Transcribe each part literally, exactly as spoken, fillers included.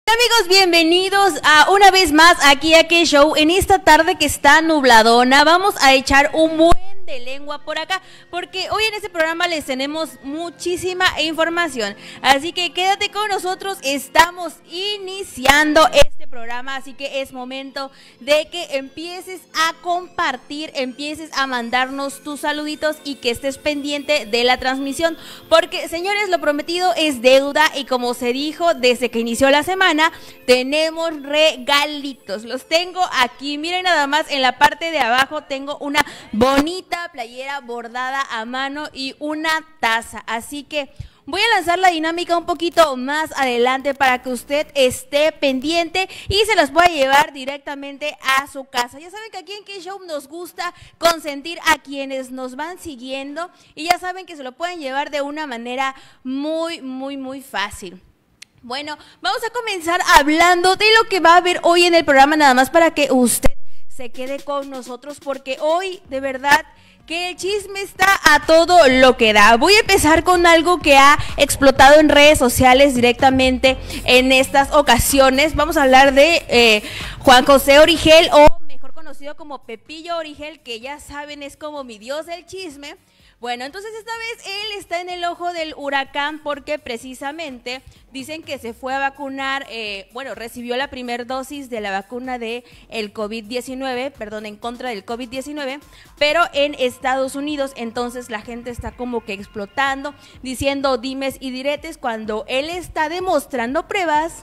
Amigos, bienvenidos a una vez más aquí a K Show. En esta tarde que está nubladona, vamos a echar un buen de lengua por acá, porque hoy en este programa les tenemos muchísima información, así que quédate con nosotros. Estamos iniciando este programa, así que es momento de que empieces a compartir, empieces a mandarnos tus saluditos y que estés pendiente de la transmisión, porque señores, lo prometido es deuda y como se dijo desde que inició la semana, tenemos regalitos. Los tengo aquí, miren nada más, en la parte de abajo tengo una bonita playera bordada a mano y una taza, así que voy a lanzar la dinámica un poquito más adelante para que usted esté pendiente y se las pueda llevar directamente a su casa. Ya saben que aquí en K Show nos gusta consentir a quienes nos van siguiendo y ya saben que se lo pueden llevar de una manera muy, muy, muy fácil. Bueno, vamos a comenzar hablando de lo que va a haber hoy en el programa, nada más para que usted se quede con nosotros, porque hoy de verdad que el chisme está a todo lo que da. Voy a empezar con algo que ha explotado en redes sociales directamente en estas ocasiones. Vamos a hablar de eh, Juan José Origel, o mejor conocido como Pepillo Origel, que ya saben es como mi dios del chisme. Bueno, entonces esta vez él está en el ojo del huracán porque precisamente dicen que se fue a vacunar, eh, bueno, recibió la primera dosis de la vacuna de el COVID diecinueve, perdón, en contra del COVID diecinueve, pero en Estados Unidos. Entonces la gente está como que explotando, diciendo dimes y diretes, cuando él está demostrando pruebas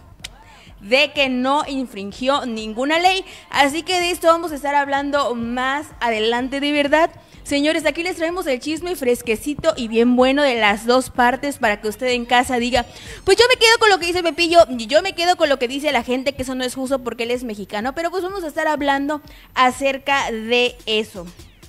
de que no infringió ninguna ley. Así que de esto vamos a estar hablando más adelante, de verdad. Señores, aquí les traemos el chisme fresquecito y bien bueno de las dos partes para que usted en casa diga, pues yo me quedo con lo que dice Pepillo y yo me quedo con lo que dice la gente, que eso no es justo porque él es mexicano, pero pues vamos a estar hablando acerca de eso.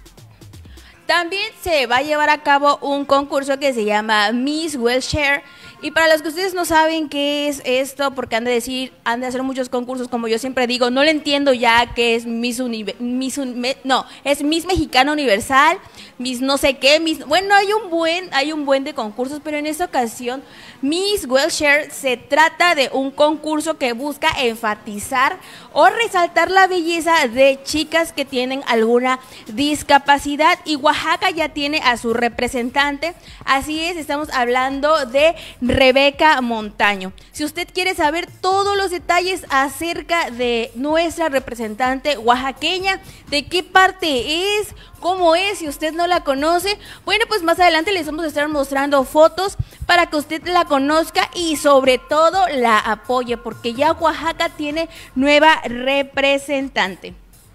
También se va a llevar a cabo un concurso que se llama Miss Wheelchair. Y para los que ustedes no saben qué es esto, porque han de decir, han de hacer muchos concursos, como yo siempre digo, no le entiendo ya qué es Miss Univer Miss Un no, es Miss Mexicana Universal, Miss no sé qué, Miss, bueno, hay un buen, hay un buen de concursos, pero en esta ocasión Miss Wheelchair se trata de un concurso que busca enfatizar o resaltar la belleza de chicas que tienen alguna discapacidad, y Oaxaca ya tiene a su representante. Así es, estamos hablando de Rebeca Montaño. Si usted quiere saber todos los detalles acerca de nuestra representante oaxaqueña, de qué parte es, cómo es, si usted no la conoce, bueno, pues más adelante les vamos a estar mostrando fotos para que usted la conozca y sobre todo la apoye, porque ya Oaxaca tiene nueva representante.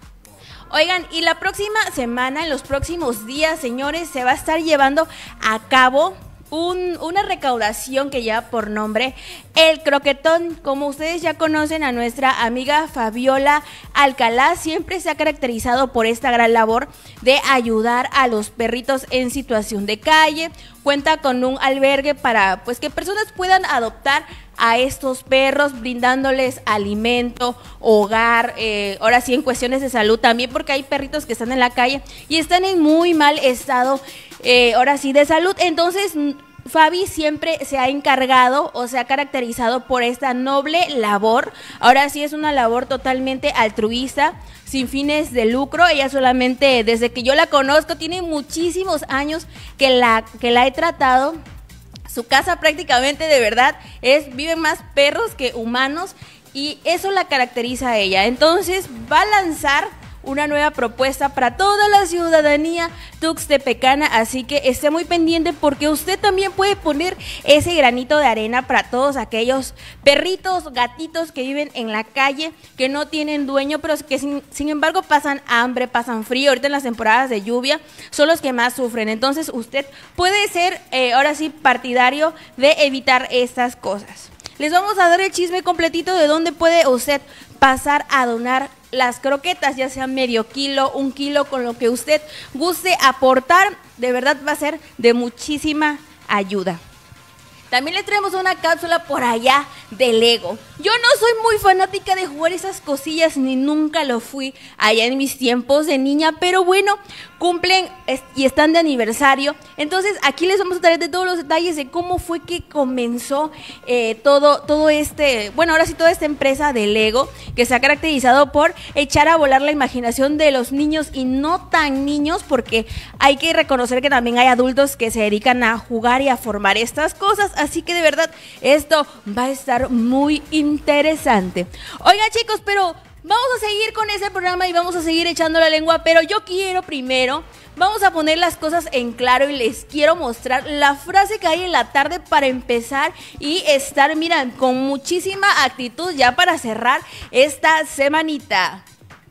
Oigan, y la próxima semana, en los próximos días, señores, se va a estar llevando a cabo Un, una recaudación que lleva por nombre El Croquetón. Como ustedes ya conocen a nuestra amiga Fabiola Alcalá, siempre se ha caracterizado por esta gran labor de ayudar a los perritos en situación de calle. Cuenta con un albergue para pues que personas puedan adoptar a estos perros, brindándoles alimento, hogar, eh, ahora sí en cuestiones de salud también, porque hay perritos que están en la calle y están en muy mal estado, eh, ahora sí de salud. Entonces Fabi siempre se ha encargado o se ha caracterizado por esta noble labor. Ahora sí es una labor totalmente altruista, sin fines de lucro. Ella solamente, desde que yo la conozco, tiene muchísimos años que la, que la he tratado. Su casa prácticamente, de verdad, es viven más perros que humanos y eso la caracteriza a ella. Entonces va a lanzar una nueva propuesta para toda la ciudadanía tuxtepecana, así que esté muy pendiente porque usted también puede poner ese granito de arena para todos aquellos perritos, gatitos que viven en la calle, que no tienen dueño, pero que sin, sin embargo pasan hambre, pasan frío. Ahorita en las temporadas de lluvia son los que más sufren. Entonces usted puede ser, eh, ahora sí, partidario de evitar estas cosas. Les vamos a dar el chisme completito de dónde puede usted pasar a donar las croquetas, ya sea medio kilo, un kilo, con lo que usted guste aportar. De verdad va a ser de muchísima ayuda. También les traemos una cápsula por allá de Lego. Yo no soy muy fanática de jugar esas cosillas, ni nunca lo fui allá en mis tiempos de niña, pero bueno, cumplen es, y están de aniversario. Entonces aquí les vamos a traer de todos los detalles de cómo fue que comenzó eh, todo, todo este, bueno, ahora sí toda esta empresa de Lego, que se ha caracterizado por echar a volar la imaginación de los niños y no tan niños, porque hay que reconocer que también hay adultos que se dedican a jugar y a formar estas cosas, así que de verdad esto va a estar muy interesante. Oigan chicos, pero vamos a seguir con ese programa y vamos a seguir echando la lengua, pero yo quiero primero, vamos a poner las cosas en claro y les quiero mostrar la frase que hay en la tarde para empezar y estar, miren, con muchísima actitud ya para cerrar esta semanita.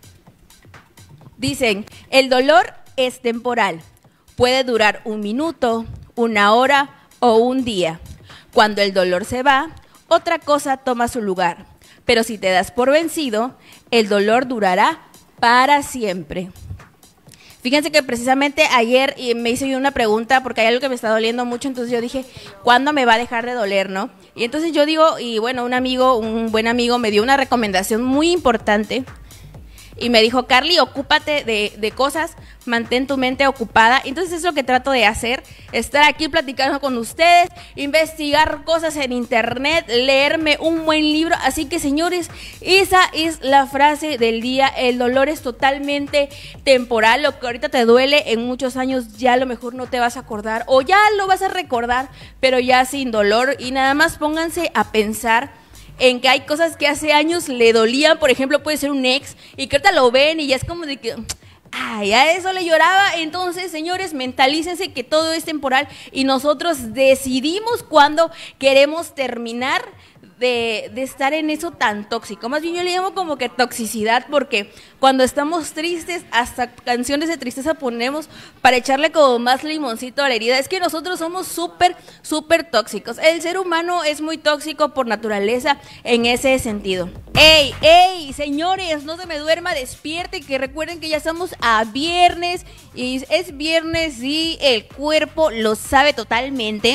Dicen, el dolor es temporal, puede durar un minuto, una hora o un día. Cuando el dolor se va, otra cosa toma su lugar. Pero si te das por vencido, el dolor durará para siempre. Fíjense que precisamente ayer me hice yo una pregunta porque hay algo que me está doliendo mucho, entonces yo dije, ¿cuándo me va a dejar de doler, no? Y entonces yo digo, y bueno, un amigo, un buen amigo me dio una recomendación muy importante y me dijo, Carly, ocúpate de, de cosas, mantén tu mente ocupada. Entonces es lo que trato de hacer, estar aquí platicando con ustedes, investigar cosas en internet, leerme un buen libro. Así que señores, esa es la frase del día, el dolor es totalmente temporal. Lo que ahorita te duele, en muchos años ya a lo mejor no te vas a acordar o ya lo vas a recordar, pero ya sin dolor. Y nada más pónganse a pensar en que hay cosas que hace años le dolían, por ejemplo, puede ser un ex, y que ahorita lo ven y ya es como de que, ay, a eso le lloraba. Entonces, señores, mentalícense que todo es temporal y nosotros decidimos cuándo queremos terminar de, de estar en eso tan tóxico. Más bien yo le llamo como que toxicidad, porque cuando estamos tristes, hasta canciones de tristeza ponemos para echarle como más limoncito a la herida. Es que nosotros somos súper, súper tóxicos. El ser humano es muy tóxico por naturaleza en ese sentido. ¡Ey, ey, señores! No se me duerma, despierte, que recuerden que ya estamos a viernes, y es viernes y el cuerpo lo sabe totalmente.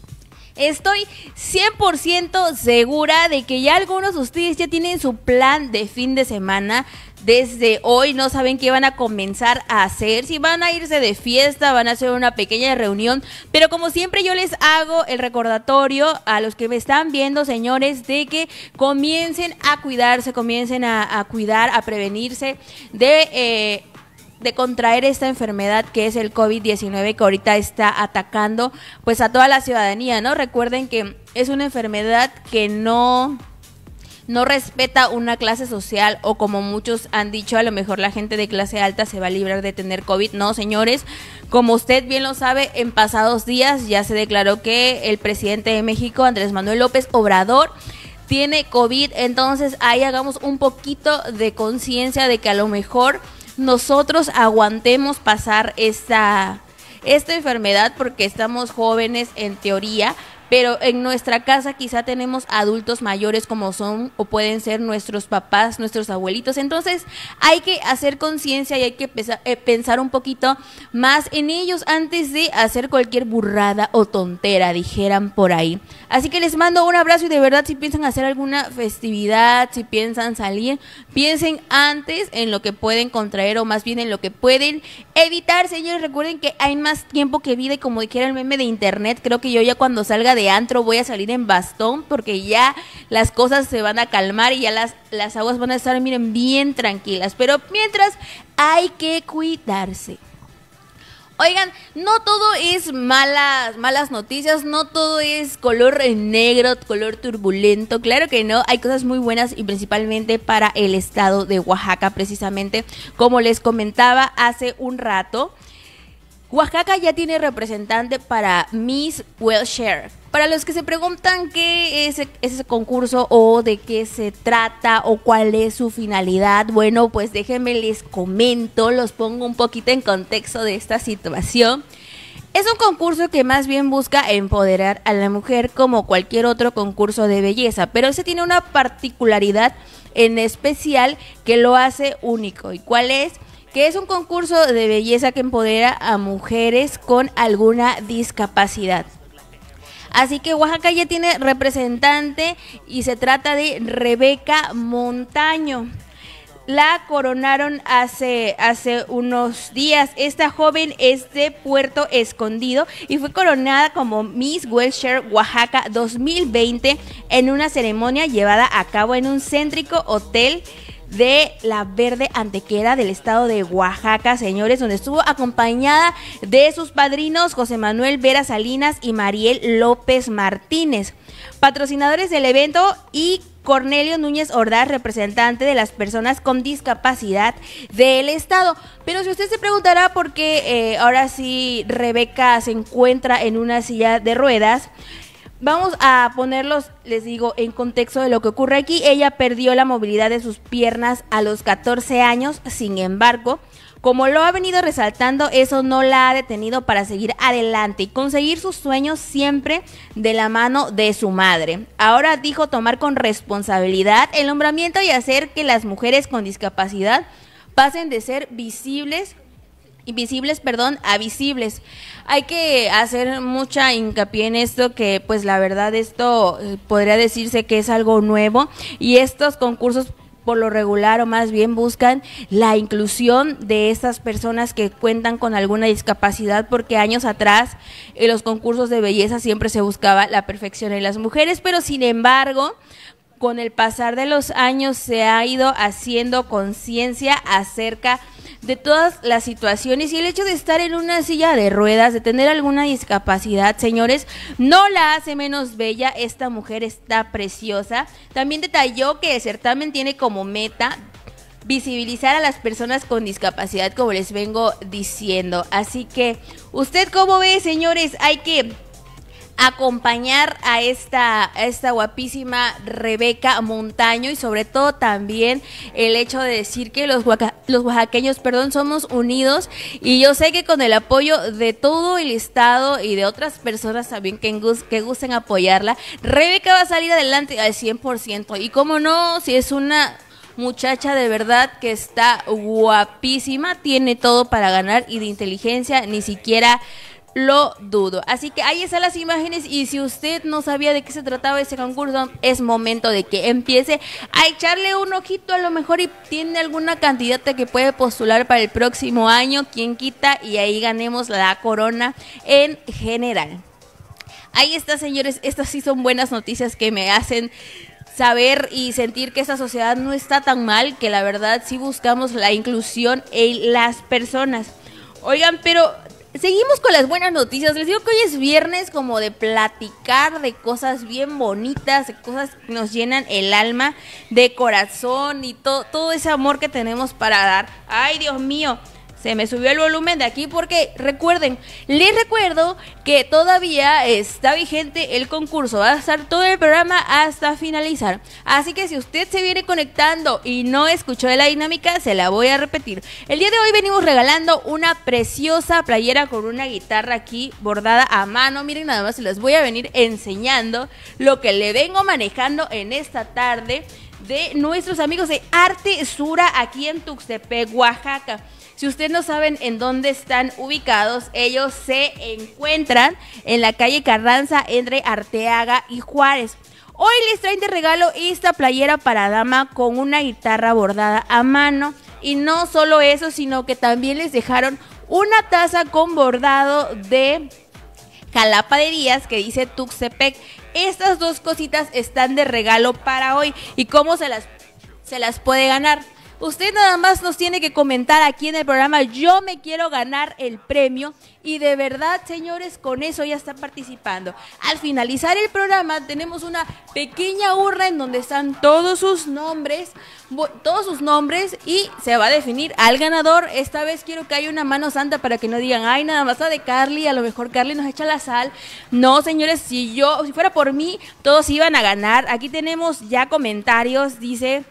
Estoy cien por ciento segura de que ya algunos de ustedes ya tienen su plan de fin de semana. Desde hoy no saben qué van a comenzar a hacer, si van a irse de fiesta, van a hacer una pequeña reunión, pero como siempre yo les hago el recordatorio a los que me están viendo, señores, de que comiencen a cuidarse, comiencen a, a cuidar, a prevenirse de... Eh, de contraer esta enfermedad que es el COVID diecinueve, que ahorita está atacando pues a toda la ciudadanía, ¿no? Recuerden que es una enfermedad que no, no respeta una clase social, o como muchos han dicho, a lo mejor la gente de clase alta se va a librar de tener COVID. No, señores, como usted bien lo sabe, en pasados días ya se declaró que el presidente de México, Andrés Manuel López Obrador, tiene COVID. Entonces ahí hagamos un poquito de conciencia de que a lo mejor nosotros aguantemos pasar esta, esta enfermedad porque estamos jóvenes en teoría, pero en nuestra casa quizá tenemos adultos mayores como son o pueden ser nuestros papás, nuestros abuelitos. Entonces hay que hacer conciencia y hay que pesa, eh, pensar un poquito más en ellos antes de hacer cualquier burrada o tontera, dijeran por ahí. Así que les mando un abrazo y de verdad, si piensan hacer alguna festividad, si piensan salir, piensen antes en lo que pueden contraer o más bien en lo que pueden evitar. Señores, recuerden que hay más tiempo que vida y como dijera el meme de internet, creo que yo ya cuando salga de antro voy a salir en bastón porque ya las cosas se van a calmar y ya las, las aguas van a estar, miren, bien tranquilas. Pero mientras hay que cuidarse. Oigan, no todo es malas, malas noticias, no todo es color negro, color turbulento, claro que no, hay cosas muy buenas y principalmente para el estado de Oaxaca, precisamente como les comentaba hace un rato. Oaxaca ya tiene representante para Miss Wellshare. Para los que se preguntan qué es ese concurso o de qué se trata o cuál es su finalidad, bueno, pues déjenme les comento, los pongo un poquito en contexto de esta situación. Es un concurso que más bien busca empoderar a la mujer como cualquier otro concurso de belleza, pero ese tiene una particularidad en especial que lo hace único. ¿Y cuál es? Que es un concurso de belleza que empodera a mujeres con alguna discapacidad. Así que Oaxaca ya tiene representante y se trata de Rebeca Montaño. la coronaron hace, hace unos días. Esta joven es de Puerto Escondido y fue coronada como Miss Wilshire Oaxaca dos mil veinte en una ceremonia llevada a cabo en un céntrico hotel de La Verde Antequera del estado de Oaxaca, señores, donde estuvo acompañada de sus padrinos José Manuel Vera Salinas y Mariel López Martínez, patrocinadores del evento, y Cornelio Núñez Ordaz, representante de las personas con discapacidad del estado. Pero si usted se preguntará por qué eh, ahora sí Rebeca se encuentra en una silla de ruedas, vamos a ponerlos, les digo, en contexto de lo que ocurre aquí. Ella perdió la movilidad de sus piernas a los catorce años, sin embargo, como lo ha venido resaltando, eso no la ha detenido para seguir adelante y conseguir sus sueños siempre de la mano de su madre. Ahora dijo tomar con responsabilidad el nombramiento y hacer que las mujeres con discapacidad pasen de ser visibles invisibles, perdón, a visibles. Hay que hacer mucha hincapié en esto, que pues la verdad esto eh, podría decirse que es algo nuevo, y estos concursos por lo regular, o más bien, buscan la inclusión de estas personas que cuentan con alguna discapacidad, porque años atrás en los concursos de belleza siempre se buscaba la perfección en las mujeres, pero sin embargo, con el pasar de los años se ha ido haciendo conciencia acerca de todas las situaciones, y el hecho de estar en una silla de ruedas, de tener alguna discapacidad, señores, no la hace menos bella. Esta mujer está preciosa. También detalló que el certamen tiene como meta visibilizar a las personas con discapacidad, como les vengo diciendo. Así que, ¿usted cómo ve, señores? Hay que acompañar a esta, a esta guapísima Rebeca Montaño, y sobre todo también el hecho de decir que los, oaxaca, los oaxaqueños, perdón, somos unidos, y yo sé que con el apoyo de todo el estado y de otras personas también que, gus, que gusten apoyarla, Rebeca va a salir adelante al cien por ciento, y como no, si es una muchacha de verdad que está guapísima, tiene todo para ganar, y de inteligencia ni siquiera lo dudo. Así que ahí están las imágenes, y si usted no sabía de qué se trataba ese concurso, es momento de que empiece a echarle un ojito, a lo mejor y tiene alguna candidata que puede postular para el próximo año, quien quita, y ahí ganemos la corona en general. Ahí está, señores, estas sí son buenas noticias que me hacen saber y sentir que esta sociedad no está tan mal, que la verdad sí buscamos la inclusión en las personas. Oigan, pero seguimos con las buenas noticias. Les digo que hoy es viernes como de platicar de cosas bien bonitas, de cosas que nos llenan el alma, de corazón, y to todo ese amor que tenemos para dar. Ay, Dios mío, se me subió el volumen de aquí porque recuerden, les recuerdo que todavía está vigente el concurso, va a estar todo el programa hasta finalizar, así que si usted se viene conectando y no escuchó de la dinámica, se la voy a repetir. El día de hoy venimos regalando una preciosa playera con una guitarra aquí bordada a mano. Miren, nada más se les voy a venir enseñando lo que le vengo manejando en esta tarde de nuestros amigos de Arte Sura aquí en Tuxtepec, Oaxaca. Si ustedes no saben en dónde están ubicados, ellos se encuentran en la calle Carranza entre Arteaga y Juárez. Hoy les traen de regalo esta playera para dama con una guitarra bordada a mano. Y no solo eso, sino que también les dejaron una taza con bordado de Jalapa de Díaz que dice Tuxtepec. Estas dos cositas están de regalo para hoy. ¿Y cómo se las, se las puede ganar? Usted nada más nos tiene que comentar aquí en el programa: yo me quiero ganar el premio, y de verdad, señores, con eso ya está participando. Al finalizar el programa tenemos una pequeña urna en donde están todos sus nombres, todos sus nombres, y se va a definir al ganador. Esta vez quiero que haya una mano santa para que no digan, ay, nada más la de Carly, a lo mejor Carly nos echa la sal. No, señores, si yo, si fuera por mí, todos iban a ganar. Aquí tenemos ya comentarios, dice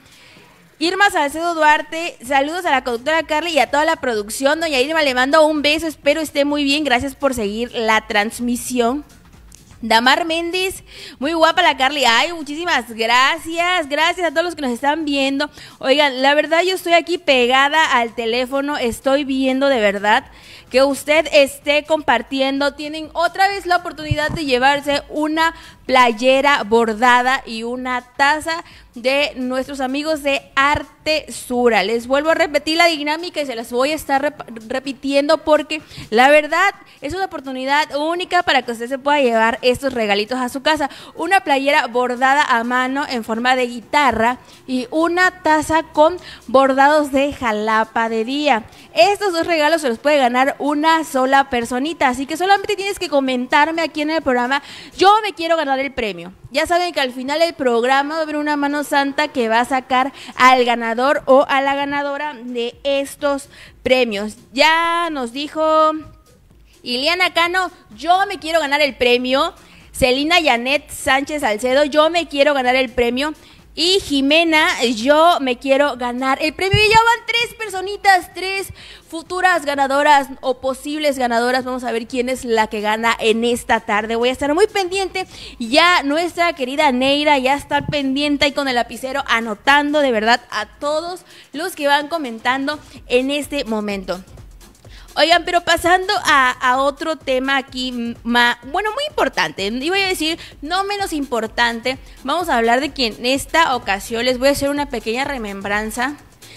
Irma Salcedo Duarte: saludos a la conductora Carly y a toda la producción. Doña Irma, le mando un beso, espero esté muy bien, gracias por seguir la transmisión. Damar Méndez: muy guapa la Carly. Ay, muchísimas gracias, gracias a todos los que nos están viendo. Oigan, la verdad yo estoy aquí pegada al teléfono, estoy viendo de verdad que usted esté compartiendo. Tienen otra vez la oportunidad de llevarse una playera bordada y una taza de nuestros amigos de Artesura. Les vuelvo a repetir la dinámica y se las voy a estar rep repitiendo porque la verdad es una oportunidad única para que usted se pueda llevar estos regalitos a su casa. Una playera bordada a mano en forma de guitarra y una taza con bordados de jalapa de día. Estos dos regalos se los puede ganar una sola personita, así que solamente tienes que comentarme aquí en el programa: yo me quiero ganar el premio. Ya saben que al final del programa va a haber una mano santa que va a sacar al ganador o a la ganadora de estos premios. Ya nos dijo Iliana Cano: yo me quiero ganar el premio. Celina Janet Sánchez Salcedo: yo me quiero ganar el premio. Y Jimena: yo me quiero ganar el premio. Y ya van tres personitas, tres futuras ganadoras o posibles ganadoras. Vamos a ver quién es la que gana en esta tarde. Voy a estar muy pendiente. Ya nuestra querida Neira ya está pendiente ahí con el lapicero anotando de verdad a todos los que van comentando en este momento. Oigan, pero pasando a, a otro tema aquí, ma, bueno, muy importante, y voy a decir no menos importante, vamos a hablar de que en esta ocasión les voy a hacer una pequeña remembranza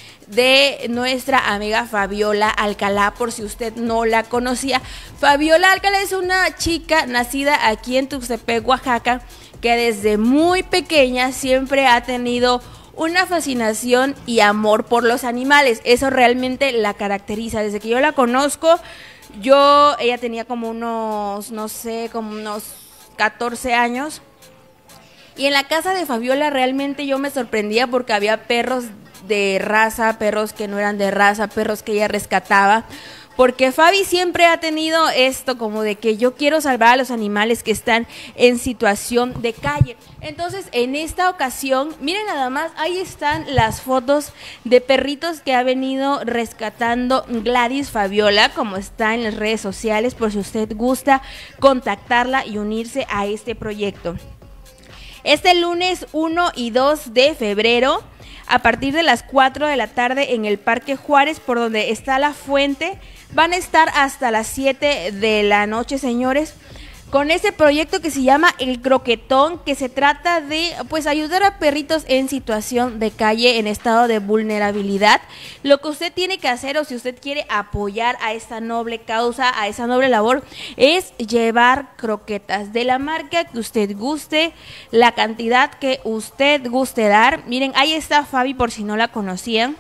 de nuestra amiga Fabiola Alcalá, por si usted no la conocía. Fabiola Alcalá es una chica nacida aquí en Tuxtepec, Oaxaca, que desde muy pequeña siempre ha tenido una fascinación y amor por los animales. Eso realmente la caracteriza. Desde que yo la conozco, yo, ella tenía como unos, no sé, como unos catorce años. Y en la casa de Fabiola realmente yo me sorprendía porque había perros de raza, perros que no eran de raza, perros que ella rescataba. Porque Fabi siempre ha tenido esto como de que yo quiero salvar a los animales que están en situación de calle. Entonces, en esta ocasión, miren nada más, ahí están las fotos de perritos que ha venido rescatando Gladys Fabiola, como está en las redes sociales, por si usted gusta contactarla y unirse a este proyecto. Este lunes uno y dos de febrero, a partir de las cuatro de la tarde en el Parque Juárez, por donde está la fuente, van a estar hasta las siete de la noche, señores, con este proyecto que se llama El Croquetón, que se trata de pues ayudar a perritos en situación de calle, en estado de vulnerabilidad. Lo que usted tiene que hacer, o si usted quiere apoyar a esta noble causa, a esa noble labor, es llevar croquetas de la marca que usted guste, la cantidad que usted guste dar. Miren, ahí está Fabi, por si no la conocían.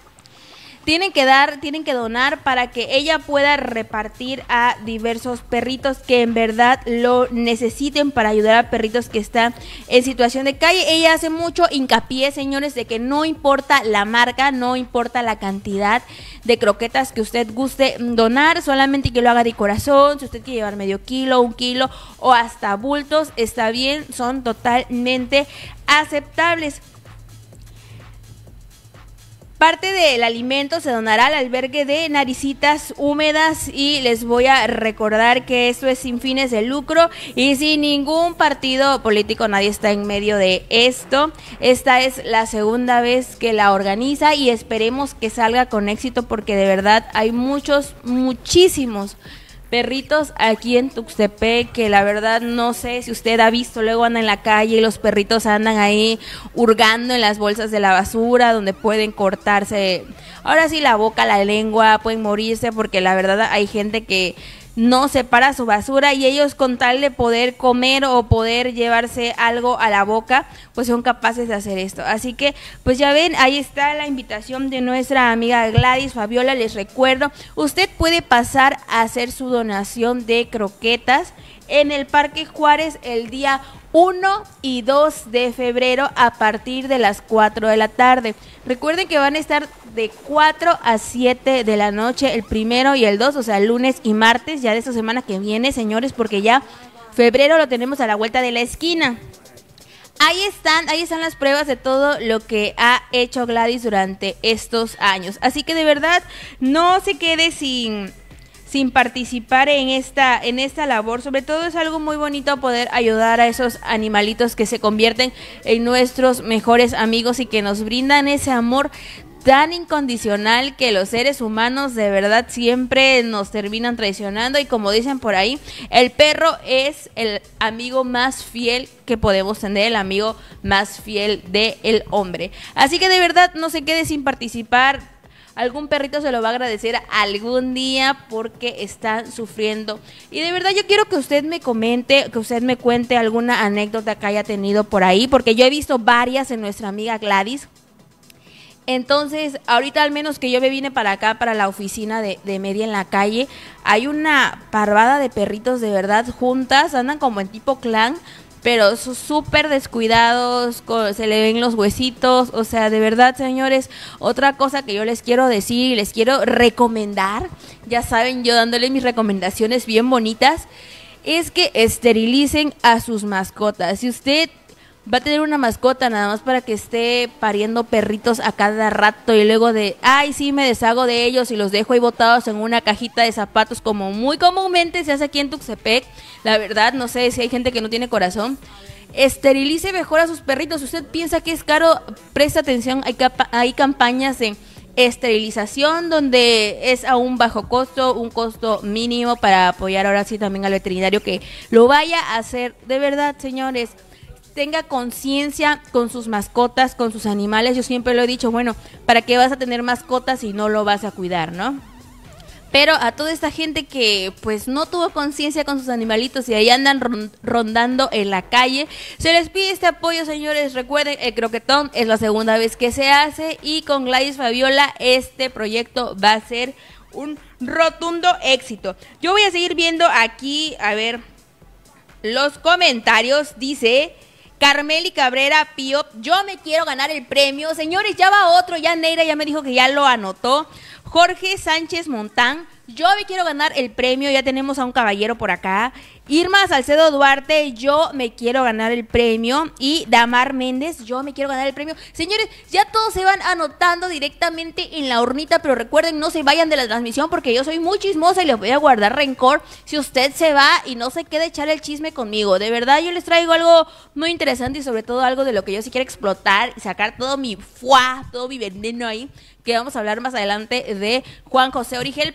Tienen que dar, tienen que donar para que ella pueda repartir a diversos perritos que en verdad lo necesiten, para ayudar a perritos que están en situación de calle. Ella hace mucho hincapié, señores, de que no importa la marca, no importa la cantidad de croquetas que usted guste donar, solamente que lo haga de corazón. Si usted quiere llevar medio kilo, un kilo o hasta bultos, está bien, son totalmente aceptables. Parte del alimento se donará al albergue de Naricitas Húmedas, y les voy a recordar que esto es sin fines de lucro y sin ningún partido político. Nadie está en medio de esto. Esta es la segunda vez que la organiza y esperemos que salga con éxito, porque de verdad hay muchos, muchísimos perritos aquí en Tuxtepec que la verdad no sé si usted ha visto, luego andan en la calle y los perritos andan ahí hurgando en las bolsas de la basura, donde pueden cortarse, ahora sí, la boca, la lengua, pueden morirse, porque la verdad hay gente que no separa su basura y ellos, con tal de poder comer o poder llevarse algo a la boca, pues son capaces de hacer esto. Así que pues ya ven, ahí está la invitación de nuestra amiga Gladys Fabiola. Les recuerdo, usted puede pasar a hacer su donación de croquetas en el Parque Juárez el día uno y dos de febrero a partir de las cuatro de la tarde. Recuerden que van a estar de cuatro a siete de la noche el primero y el dos, o sea, lunes y martes ya de esta semana que viene, señores, porque ya febrero lo tenemos a la vuelta de la esquina. Ahí están, ahí están las pruebas de todo lo que ha hecho Gladys durante estos años. Así que de verdad no se quede sin sin participar en esta, en esta labor. Sobre todo es algo muy bonito poder ayudar a esos animalitos que se convierten en nuestros mejores amigos y que nos brindan ese amor tan incondicional que los seres humanos de verdad siempre nos terminan traicionando, y como dicen por ahí, el perro es el amigo más fiel que podemos tener, el amigo más fiel del hombre. Así que de verdad no se quede sin participar. Algún perrito se lo va a agradecer algún día porque están sufriendo. Y de verdad yo quiero que usted me comente, que usted me cuente alguna anécdota que haya tenido por ahí, porque yo he visto varias en nuestra amiga Gladys. Entonces, ahorita al menos que yo me vine para acá, para la oficina de, de Media en la Calle, hay una parvada de perritos de verdad juntas, andan como en tipo clan, pero son súper descuidados, se le ven los huesitos. O sea, de verdad, señores, otra cosa que yo les quiero decir y les quiero recomendar, ya saben, yo dándoles mis recomendaciones bien bonitas, es que esterilicen a sus mascotas. Si usted va a tener una mascota nada más para que esté pariendo perritos a cada rato y luego de, ay, sí, me deshago de ellos y los dejo ahí botados en una cajita de zapatos, como muy comúnmente se hace aquí en Tuxtepec, la verdad, no sé si hay gente que no tiene corazón. Esterilice mejor a sus perritos. Si usted piensa que es caro, preste atención, hay, hay campañas de esterilización donde es a un bajo costo, un costo mínimo, para apoyar ahora sí también al veterinario que lo vaya a hacer. De verdad, señores, tenga conciencia con sus mascotas, con sus animales. Yo siempre lo he dicho, bueno, ¿para qué vas a tener mascotas si no lo vas a cuidar, no? Pero a toda esta gente que pues no tuvo conciencia con sus animalitos y ahí andan rondando en la calle, se les pide este apoyo, señores. Recuerden, el croquetón es la segunda vez que se hace y con Gladys Fabiola este proyecto va a ser un rotundo éxito. Yo voy a seguir viendo aquí, a ver, los comentarios. Dice Carmeli Cabrera Pío, yo me quiero ganar el premio. Señores, ya va otro, ya Neira ya me dijo que ya lo anotó. Jorge Sánchez Montán, yo me quiero ganar el premio, ya tenemos a un caballero por acá. Irma Salcedo Duarte, yo me quiero ganar el premio. Y Damar Méndez, yo me quiero ganar el premio. Señores, ya todos se van anotando directamente en la urnita, pero recuerden, no se vayan de la transmisión porque yo soy muy chismosa y les voy a guardar rencor si usted se va y no se queda a echar el chisme conmigo. De verdad, yo les traigo algo muy interesante y sobre todo algo de lo que yo sí quiero explotar y sacar todo mi fuá, todo mi veneno ahí, que vamos a hablar más adelante de Juan José Origel.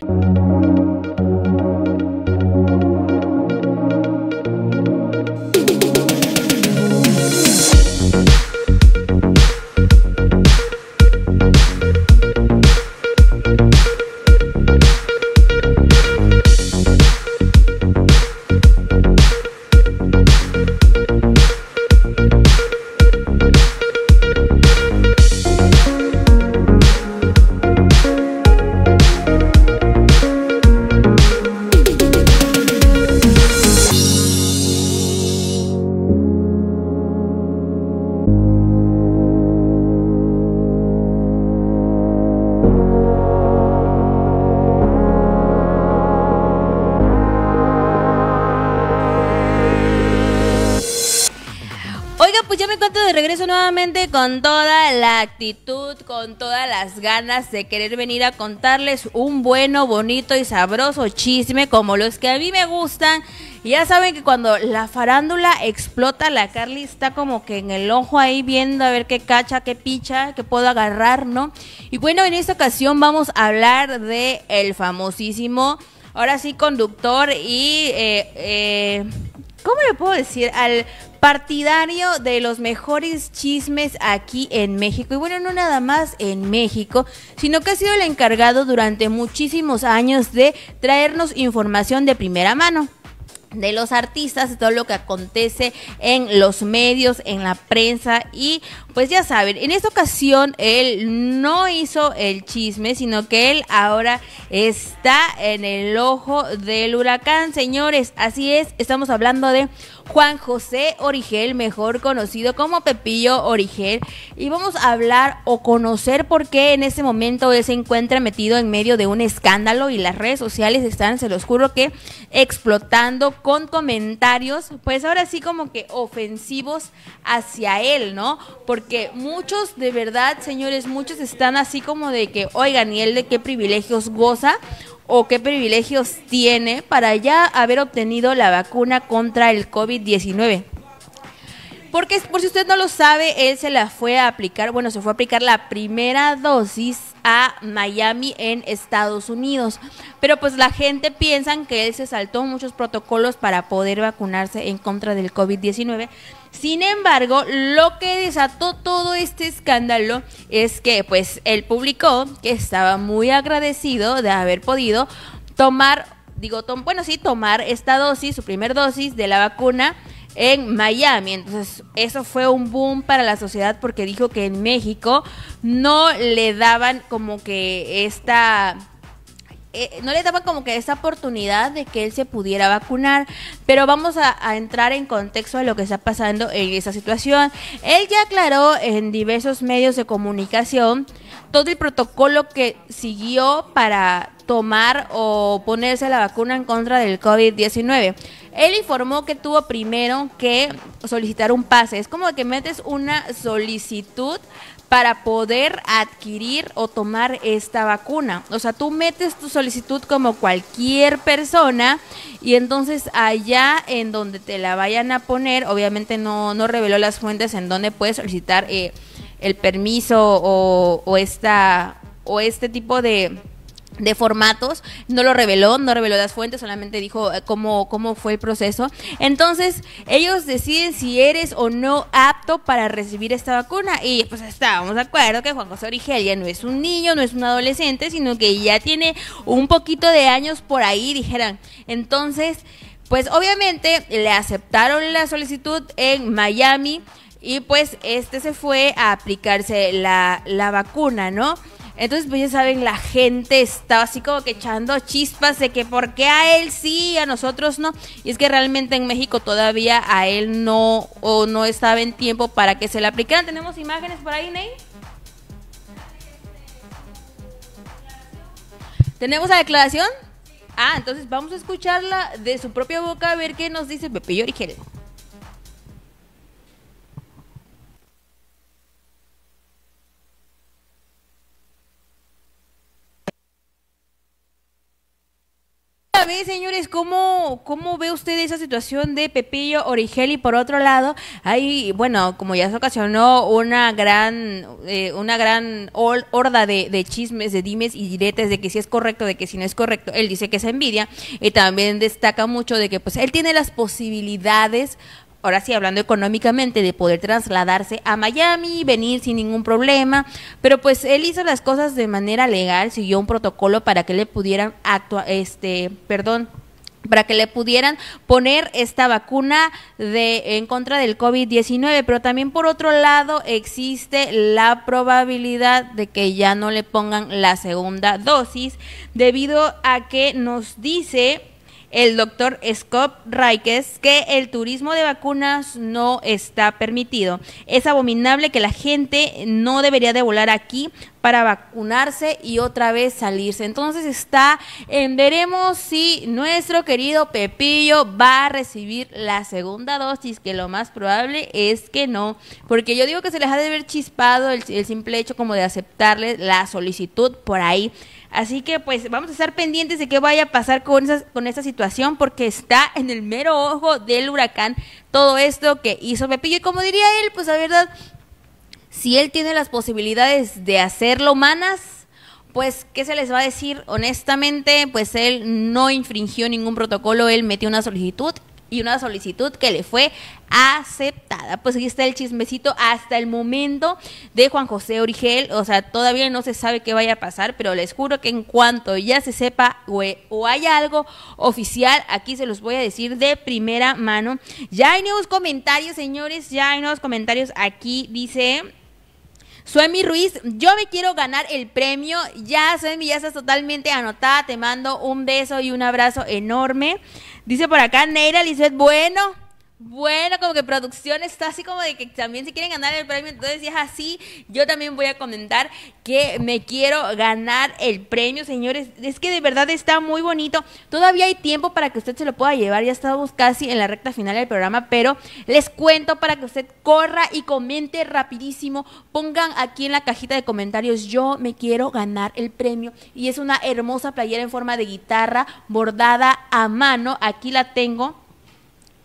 Pues ya me encuentro de regreso nuevamente con toda la actitud, con todas las ganas de querer venir a contarles un bueno, bonito y sabroso chisme como los que a mí me gustan. Y ya saben que cuando la farándula explota, la Carly está como que en el ojo ahí viendo a ver qué cacha, qué picha, qué puedo agarrar, ¿no? Y bueno, en esta ocasión vamos a hablar de el famosísimo, ahora sí, conductor y... Eh, eh, ¿cómo le puedo decir? Al partidario de los mejores chismes aquí en México. Y bueno, no nada más en México, sino que ha sido el encargado durante muchísimos años de traernos información de primera mano de los artistas, de todo lo que acontece en los medios, en la prensa. Y pues ya saben, en esta ocasión él no hizo el chisme, sino que él ahora está en el ojo del huracán, señores. Así es, estamos hablando de Juan José Origel, mejor conocido como Pepillo Origel, y vamos a hablar o conocer por qué en este momento él se encuentra metido en medio de un escándalo y las redes sociales están, se los juro que, explotando con comentarios, pues ahora sí como que ofensivos hacia él, ¿no? Porque muchos, de verdad, señores, muchos están así como de que, oigan, ¿y él de qué privilegios goza? ¿O qué privilegios tiene para ya haber obtenido la vacuna contra el COVID diecinueve? Porque por si usted no lo sabe, él se la fue a aplicar, bueno, se fue a aplicar la primera dosis a Miami en Estados Unidos, pero pues la gente piensa que él se saltó muchos protocolos para poder vacunarse en contra del COVID diecinueve. Sin embargo, lo que desató todo este escándalo es que pues él publicó que estaba muy agradecido de haber podido tomar, digo, tom, bueno, sí, tomar esta dosis, su primer dosis de la vacuna en Miami. Entonces eso fue un boom para la sociedad porque dijo que en México no le daban como que esta... Eh, no le daban como que esa oportunidad de que él se pudiera vacunar, pero vamos a, a entrar en contexto de lo que está pasando en esa situación. Él ya aclaró en diversos medios de comunicación todo el protocolo que siguió para tomar o ponerse la vacuna en contra del COVID diecinueve. Él informó que tuvo primero que solicitar un pase. Es como que metes una solicitud para poder adquirir o tomar esta vacuna. O sea, tú metes tu solicitud como cualquier persona y entonces allá en donde te la vayan a poner, obviamente no, no reveló las fuentes en donde puedes solicitar eh, el permiso o, o, esta, o este tipo de... de formatos, no lo reveló, no reveló las fuentes, solamente dijo cómo, cómo fue el proceso. Entonces, ellos deciden si eres o no apto para recibir esta vacuna, y pues estábamos de acuerdo que Juan José Origel ya no es un niño, no es un adolescente, sino que ya tiene un poquito de años por ahí, dijeran. Entonces, pues obviamente le aceptaron la solicitud en Miami, y pues este se fue a aplicarse la, la vacuna, ¿no? Entonces, pues ya saben, la gente estaba así como que echando chispas de que por qué a él sí y a nosotros no. Y es que realmente en México todavía a él no, o no estaba en tiempo para que se le aplicaran. ¿Tenemos imágenes por ahí, Ney? ¿Tenemos la declaración? Ah, entonces vamos a escucharla de su propia boca a ver qué nos dice Pepillo Origel. A ver, señores, ¿cómo, ¿cómo ve usted esa situación de Pepillo Origel? Y por otro lado, hay, bueno, como ya se ocasionó una gran eh, una gran horda de, de chismes, de dimes y diretes de que si es correcto, de que si no es correcto. Él dice que es envidia y también destaca mucho de que pues él tiene las posibilidades, ahora sí, hablando económicamente, de poder trasladarse a Miami, venir sin ningún problema, pero pues él hizo las cosas de manera legal, siguió un protocolo para que le pudieran actuar, este, perdón, para que le pudieran poner esta vacuna de en contra del COVID diecinueve, pero también por otro lado existe la probabilidad de que ya no le pongan la segunda dosis, debido a que nos dice el doctor Scott Ríquez que el turismo de vacunas no está permitido. Es abominable que la gente no debería de volar aquí para vacunarse y otra vez salirse. Entonces está en veremos si nuestro querido Pepillo va a recibir la segunda dosis, que lo más probable es que no, porque yo digo que se les ha de haber chispado el, el simple hecho como de aceptarle la solicitud por ahí. Así que pues vamos a estar pendientes de qué vaya a pasar con, esas, con esta situación, porque está en el mero ojo del huracán todo esto que hizo Pepillo. Y como diría él, pues la verdad, si él tiene las posibilidades de hacerlo humanas, pues ¿qué se les va a decir? Honestamente, pues él no infringió ningún protocolo, él metió una solicitud y una solicitud que le fue aceptada. Pues aquí está el chismecito hasta el momento de Juan José Origel. O sea, todavía no se sabe qué vaya a pasar, pero les juro que en cuanto ya se sepa o, o haya algo oficial, aquí se los voy a decir de primera mano. Ya hay nuevos comentarios, señores, ya hay nuevos comentarios. Aquí dice Suemi Ruiz: yo me quiero ganar el premio. Ya, Suemi, ya estás totalmente anotada. Te mando un beso y un abrazo enorme. Dice por acá Neira Lisbeth: bueno, bueno, como que producción está así como de que también se quieren ganar el premio. Entonces, si es así, yo también voy a comentar que me quiero ganar el premio, señores. Es que de verdad está muy bonito. Todavía hay tiempo para que usted se lo pueda llevar. Ya estamos casi en la recta final del programa, pero les cuento para que usted corra y comente rapidísimo. Pongan aquí en la cajita de comentarios: yo me quiero ganar el premio. Y es una hermosa playera en forma de guitarra bordada a mano. Aquí la tengo.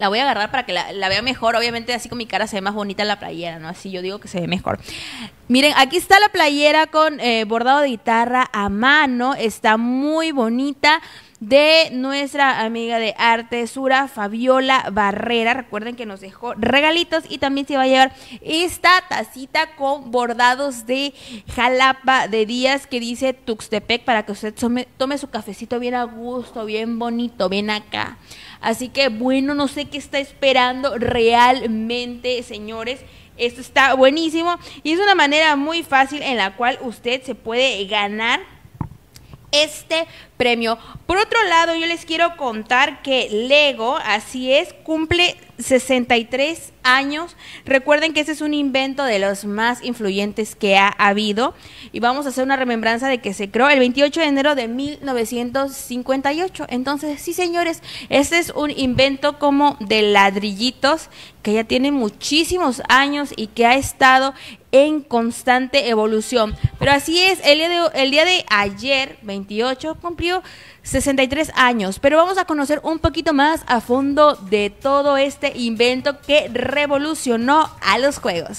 La voy a agarrar para que la, la vea mejor. Obviamente así con mi cara se ve más bonita la playera, ¿no? Así yo digo que se ve mejor. Miren, aquí está la playera con eh, bordado de guitarra a mano. Está muy bonita. De nuestra amiga de Artesura, Fabiola Barrera. Recuerden que nos dejó regalitos y también se va a llevar esta tacita con bordados de Jalapa de Díaz que dice Tuxtepec, para que usted tome, tome su cafecito bien a gusto, bien bonito, bien acá. Así que bueno, no sé qué está esperando realmente, señores. Esto está buenísimo y es una manera muy fácil en la cual usted se puede ganar este premio. Por otro lado, yo les quiero contar que Lego, así es, cumple sesenta y tres años. Recuerden que este es un invento de los más influyentes que ha habido y vamos a hacer una remembranza de que se creó el veintiocho de enero de mil novecientos cincuenta y ocho. Entonces, sí, señores, este es un invento como de ladrillitos que ya tiene muchísimos años y que ha estado en constante evolución. Pero así es, el día de, el día de ayer, veintiocho, cumplió sesenta y tres años. Pero vamos a conocer un poquito más a fondo de todo este invento que revolucionó a los juegos.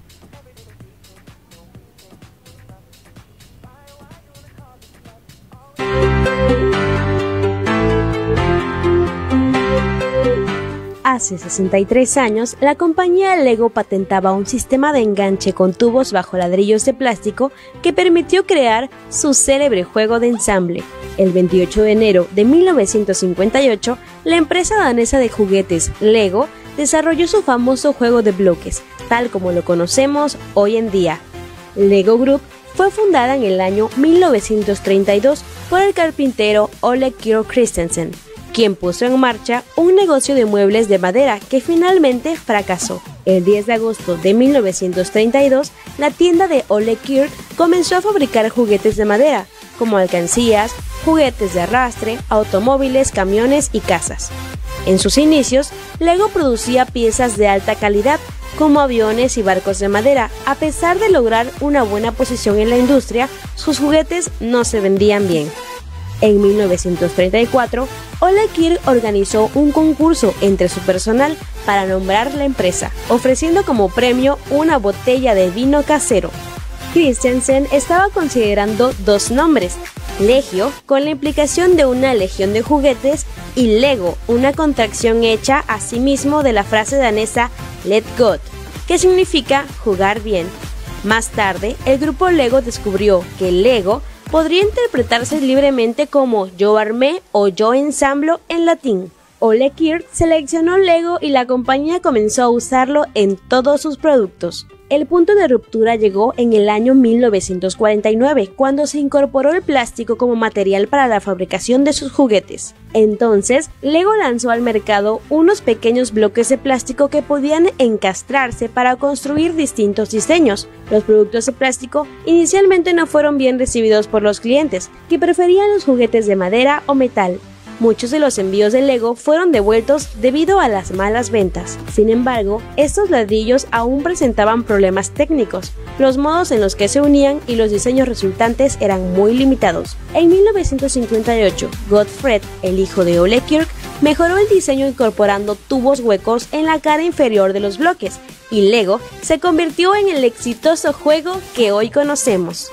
Hace sesenta y tres años, la compañía Lego patentaba un sistema de enganche con tubos bajo ladrillos de plástico que permitió crear su célebre juego de ensamble. El veintiocho de enero de mil novecientos cincuenta y ocho, la empresa danesa de juguetes Lego desarrolló su famoso juego de bloques, tal como lo conocemos hoy en día. Lego Group fue fundada en el año mil novecientos treinta y dos por el carpintero Ole Kirk Christensen, quien puso en marcha un negocio de muebles de madera que finalmente fracasó. El diez de agosto de mil novecientos treinta y dos, la tienda de Ole Kirk comenzó a fabricar juguetes de madera, como alcancías, juguetes de arrastre, automóviles, camiones y casas. En sus inicios, Lego producía piezas de alta calidad, como aviones y barcos de madera. A pesar de lograr una buena posición en la industria, sus juguetes no se vendían bien. En mil novecientos treinta y cuatro, Ole Kirk organizó un concurso entre su personal para nombrar la empresa, ofreciendo como premio una botella de vino casero. Christensen estaba considerando dos nombres: Legio, con la implicación de una legión de juguetes, y Lego, una contracción hecha a sí mismo de la frase danesa Let God, que significa jugar bien. Más tarde, el grupo Lego descubrió que Lego podría interpretarse libremente como yo armé o yo ensamblo en latín. Ole Kirk seleccionó Lego y la compañía comenzó a usarlo en todos sus productos. El punto de ruptura llegó en el año mil novecientos cuarenta y nueve, cuando se incorporó el plástico como material para la fabricación de sus juguetes. Entonces, Lego lanzó al mercado unos pequeños bloques de plástico que podían encastrarse para construir distintos diseños. Los productos de plástico inicialmente no fueron bien recibidos por los clientes, que preferían los juguetes de madera o metal. Muchos de los envíos de Lego fueron devueltos debido a las malas ventas. Sin embargo, estos ladrillos aún presentaban problemas técnicos. Los modos en los que se unían y los diseños resultantes eran muy limitados. En mil novecientos cincuenta y ocho, Gottfried, el hijo de Ole Kirk, mejoró el diseño incorporando tubos huecos en la cara inferior de los bloques, y Lego se convirtió en el exitoso juego que hoy conocemos.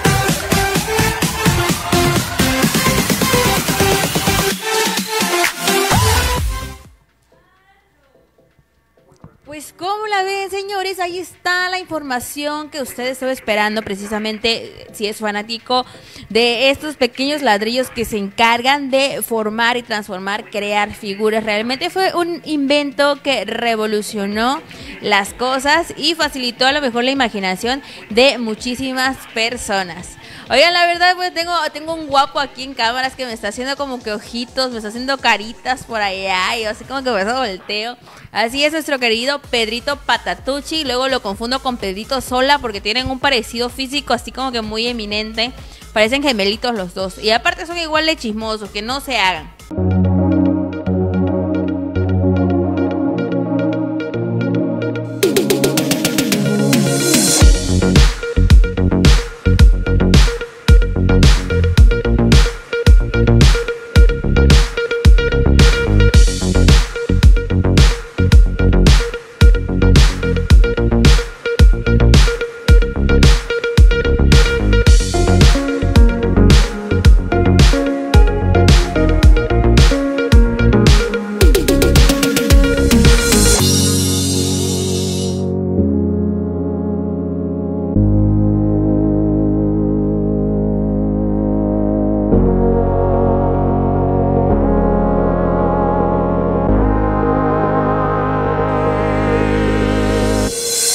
Pues como la ven, señores, ahí está la información que ustedes estaban esperando, precisamente si es fanático de estos pequeños ladrillos que se encargan de formar y transformar, crear figuras. Realmente fue un invento que revolucionó las cosas y facilitó a lo mejor la imaginación de muchísimas personas. Oigan, la verdad, pues tengo, tengo un guapo aquí en cámaras que me está haciendo como que ojitos, me está haciendo caritas por allá, y así como que me volteo. Así es nuestro querido Pedrito Patatucci, luego lo confundo con Pedrito Sola porque tienen un parecido físico así como que muy eminente. Parecen gemelitos los dos, y aparte son igual de chismosos, que no se hagan.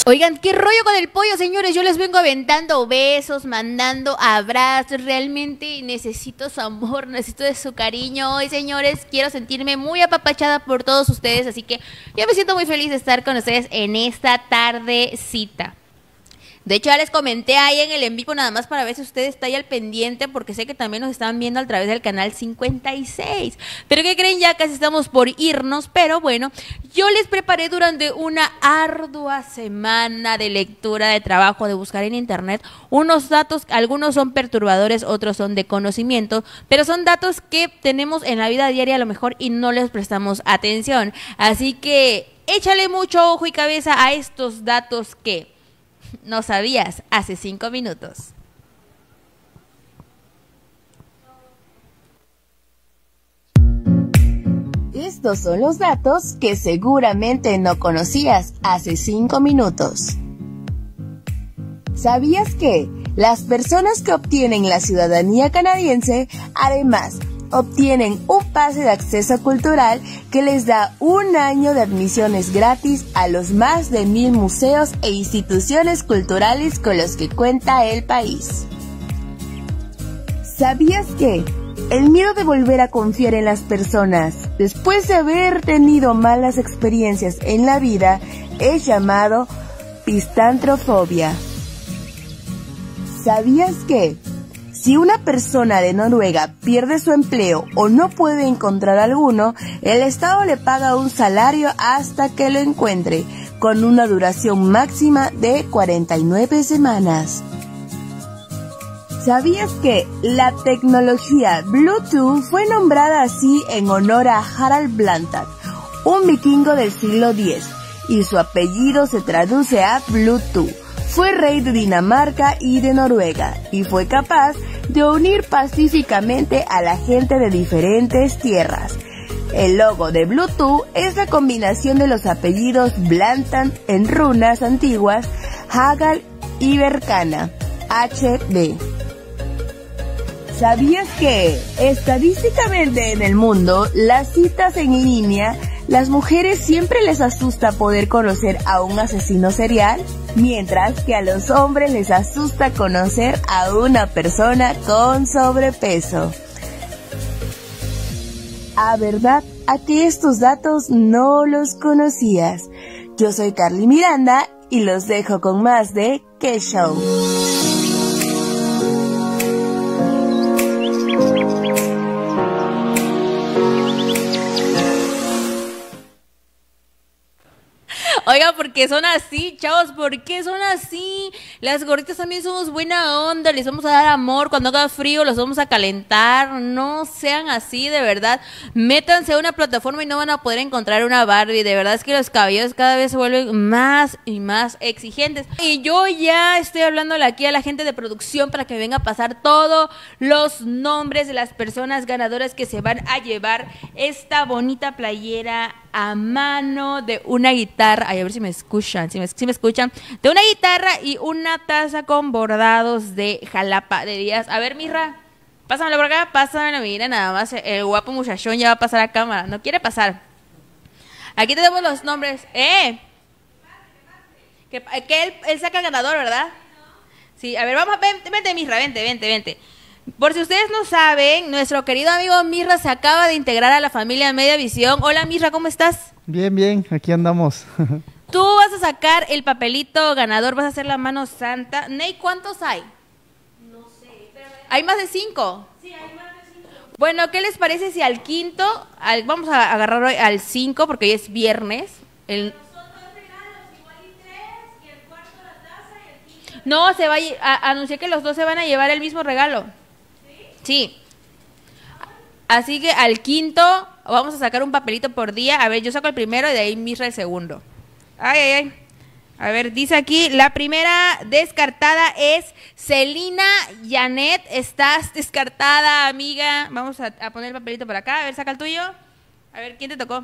Oigan, ¿qué rollo con el pollo, señores? Yo les vengo aventando besos, mandando abrazos. Realmente necesito su amor, necesito de su cariño hoy, señores. Quiero sentirme muy apapachada por todos ustedes, así que yo me siento muy feliz de estar con ustedes en esta tardecita. De hecho, ya les comenté ahí en el en vivo nada más para ver si usted está ahí al pendiente, porque sé que también nos están viendo a través del canal cincuenta y seis. Pero ¿qué creen? Ya casi estamos por irnos, pero bueno, yo les preparé durante una ardua semana de lectura, de trabajo, de buscar en internet unos datos, algunos son perturbadores, otros son de conocimiento, pero son datos que tenemos en la vida diaria a lo mejor y no les prestamos atención. Así que échale mucho ojo y cabeza a estos datos que no sabías hace cinco minutos. Estos son los datos que seguramente no conocías hace cinco minutos. ¿Sabías que las personas que obtienen la ciudadanía canadiense, además, obtienen un pase de acceso cultural que les da un año de admisiones gratis a los más de mil museos e instituciones culturales con los que cuenta el país? ¿Sabías que el miedo de volver a confiar en las personas después de haber tenido malas experiencias en la vida es llamado pistantrofobia? ¿Sabías que si una persona de Noruega pierde su empleo o no puede encontrar alguno, el Estado le paga un salario hasta que lo encuentre, con una duración máxima de cuarenta y nueve semanas? ¿Sabías que la tecnología Bluetooth fue nombrada así en honor a Harald Blantat, un vikingo del siglo diez, y su apellido se traduce a Bluetooth? Fue rey de Dinamarca y de Noruega, y fue capaz de unir pacíficamente a la gente de diferentes tierras. El logo de Bluetooth es la combinación de los apellidos Blantat en runas antiguas, Hagal y Berkana, H B. ¿Sabías que, estadísticamente en el mundo, las citas en línea, las mujeres siempre les asusta poder conocer a un asesino serial, mientras que a los hombres les asusta conocer a una persona con sobrepeso? ¿A verdad? ¿A que estos datos no los conocías? Yo soy Carly Miranda y los dejo con más de ¿Qué Show? Oiga, ¿por qué son así, chavos? ¿Por qué son así? Las gorditas también somos buena onda, les vamos a dar amor. Cuando haga frío los vamos a calentar. No sean así, de verdad. Métanse a una plataforma y no van a poder encontrar una Barbie. De verdad es que los caballeros cada vez se vuelven más y más exigentes. Y yo ya estoy hablándole aquí a la gente de producción para que venga a pasar todos los nombres de las personas ganadoras que se van a llevar esta bonita playera a mano, de una guitarra, ay, a ver si me escuchan, si me, si me escuchan, de una guitarra y una taza con bordados de Jalapa de Díaz. A ver, Mirra, pásamelo por acá, pásamelo, mira, nada más, el guapo muchachón ya va a pasar a cámara, no quiere pasar. Aquí tenemos los nombres, eh, que, que él, él saca el ganador, ¿verdad? Sí, a ver, vamos, vente, vente, Mirra, vente, vente, vente. Por si ustedes no saben, nuestro querido amigo Mirra se acaba de integrar a la familia Media Visión. Hola Mirra, ¿cómo estás? Bien, bien, aquí andamos. Tú vas a sacar el papelito ganador, vas a hacer la mano santa. Ney, ¿cuántos hay? No sé, pero... ¿Hay más de cinco? Sí, hay más de cinco. Bueno, ¿qué les parece si al quinto, al, vamos a agarrar hoy al cinco porque hoy es viernes? El... No, se va a, a, anuncié que los dos se van a llevar el mismo regalo. Sí. Así que al quinto vamos a sacar un papelito por día. A ver, yo saco el primero y de ahí Misra el segundo. Ay, ay, ay. A ver, dice aquí, la primera descartada es Celina Janet. Estás descartada, amiga. Vamos a, a poner el papelito por acá. A ver, saca el tuyo. A ver, ¿quién te tocó?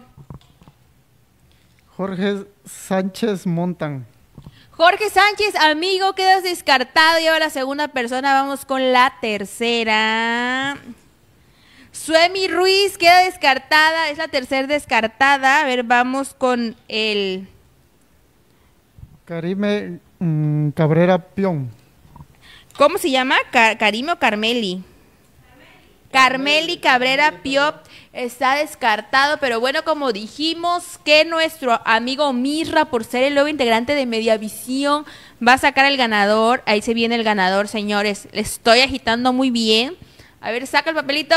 Jorge Sánchez Montan. Jorge Sánchez, amigo, quedas descartado. Lleva la segunda persona. Vamos con la tercera. Suemi Ruiz queda descartada. Es la tercera descartada. A ver, vamos con el... Karime mm, Cabrera Pion. ¿Cómo se llama? Car ¿Karime o Carmeli? Carmeli Cabrera Piop está descartado, pero bueno, como dijimos que nuestro amigo Mirra, por ser el nuevo integrante de Mediavisión, va a sacar el ganador. Ahí se viene el ganador, señores. Le estoy agitando muy bien. A ver, saca el papelito.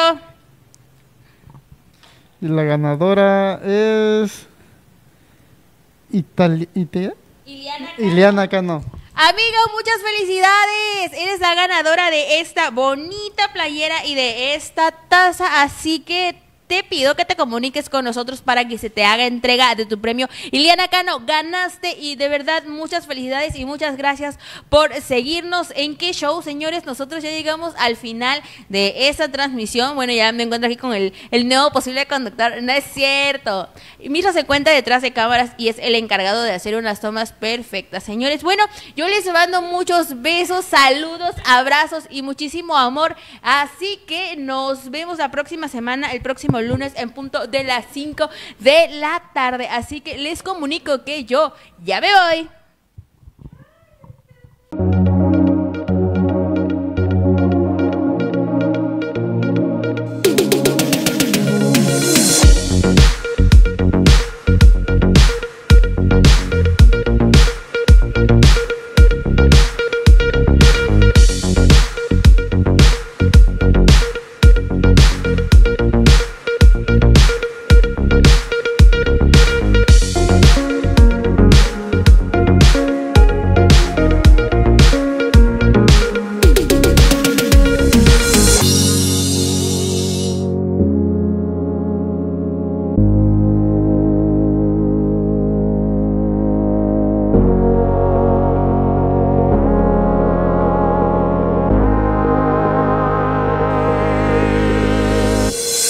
Y la ganadora es Itali Itea? Iliana Cano. Iliana Cano. Amiga, muchas felicidades. Eres la ganadora de esta bonita playera y de esta taza, así que te pido que te comuniques con nosotros para que se te haga entrega de tu premio. Iliana Cano, ganaste y de verdad muchas felicidades y muchas gracias por seguirnos en Qué Show, señores. Nosotros ya llegamos al final de esta transmisión. Bueno, ya me encuentro aquí con el, el nuevo posible conductor. No es cierto. Mirra se cuenta detrás de cámaras y es el encargado de hacer unas tomas perfectas, señores. Bueno, yo les mando muchos besos, saludos, abrazos y muchísimo amor. Así que nos vemos la próxima semana, el próximo lunes en punto de las cinco de la tarde. Así que les comunico que yo ya me voy.